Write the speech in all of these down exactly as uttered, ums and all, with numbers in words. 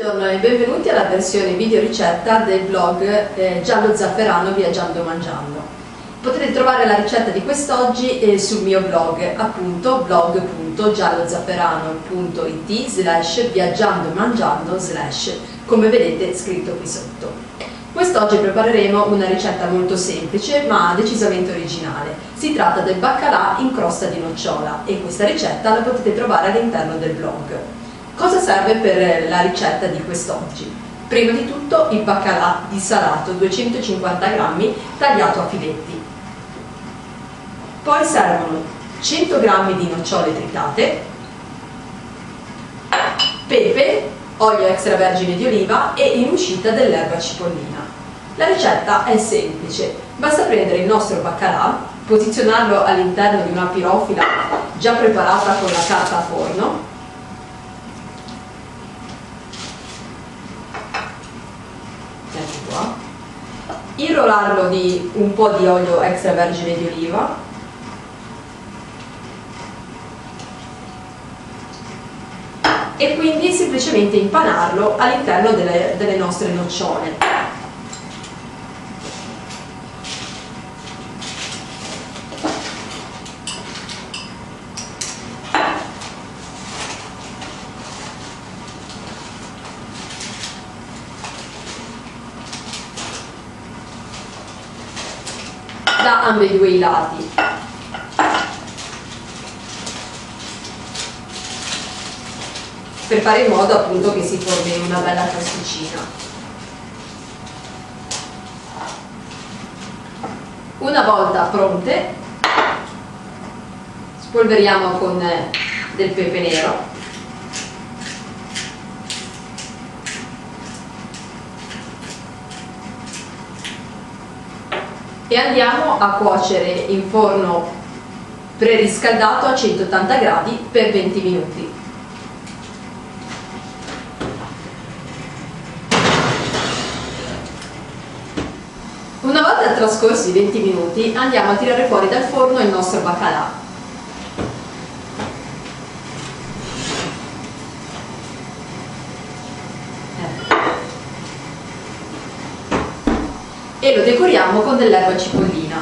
Buongiorno e benvenuti alla versione video ricetta del blog eh, Giallo Zafferano Viaggiando Mangiando. Potete trovare la ricetta di quest'oggi eh, sul mio blog, appunto blog punto giallozafferano punto it slash viaggiando mangiando slash, come vedete scritto qui sotto. Quest'oggi prepareremo una ricetta molto semplice ma decisamente originale. Si tratta del baccalà in crosta di nocciola e questa ricetta la potete trovare all'interno del blog. Cosa serve per la ricetta di quest'oggi? Prima di tutto il baccalà dissalato, duecentocinquanta grammi tagliato a filetti. Poi servono cento grammi di nocciole tritate, pepe, olio extravergine di oliva e in uscita dell'erba cipollina. La ricetta è semplice, basta prendere il nostro baccalà, posizionarlo all'interno di una pirofila già preparata con la carta a forno, irrolarlo di un po' di olio extravergine di oliva, e quindi semplicemente impanarlo all'interno delle, delle nostre nocciole. Da ambedue i lati. Per fare in modo appunto che si formi una bella crosticina. Una volta pronte, spolveriamo con del pepe nero. E andiamo a cuocere in forno preriscaldato a centottanta gradi per venti minuti. Una volta trascorsi i venti minuti andiamo a tirare fuori dal forno il nostro baccalà. E lo decoriamo con dell'erba cipollina.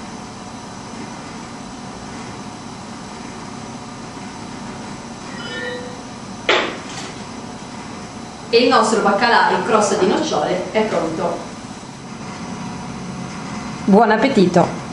E il nostro baccalà in crosta di nocciole è pronto. Buon appetito!